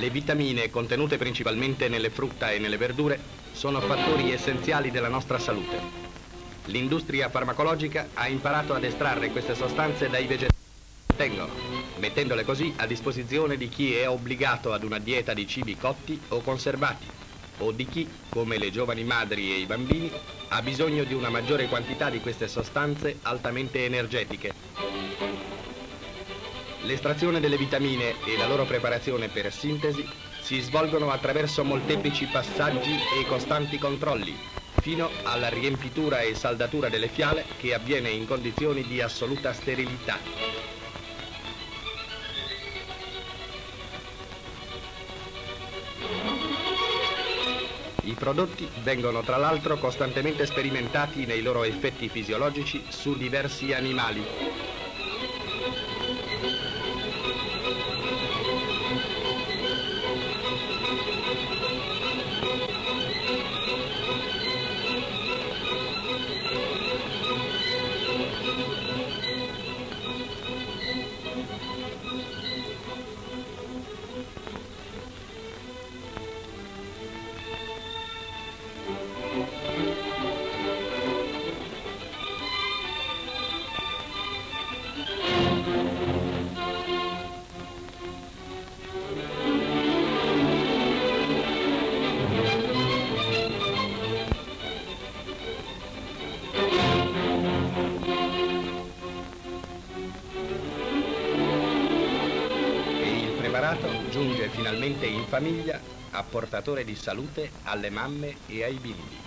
Le vitamine, contenute principalmente nelle frutta e nelle verdure, sono fattori essenziali della nostra salute. L'industria farmacologica ha imparato ad estrarre queste sostanze dai vegetali che contengono, mettendole così a disposizione di chi è obbligato ad una dieta di cibi cotti o conservati, o di chi, come le giovani madri e i bambini, ha bisogno di una maggiore quantità di queste sostanze altamente energetiche. L'estrazione delle vitamine e la loro preparazione per sintesi si svolgono attraverso molteplici passaggi e costanti controlli, fino alla riempitura e saldatura delle fiale che avviene in condizioni di assoluta sterilità. I prodotti vengono tra l'altro costantemente sperimentati nei loro effetti fisiologici su diversi animali. Giunge finalmente in famiglia, apportatore di salute alle mamme e ai bimbi.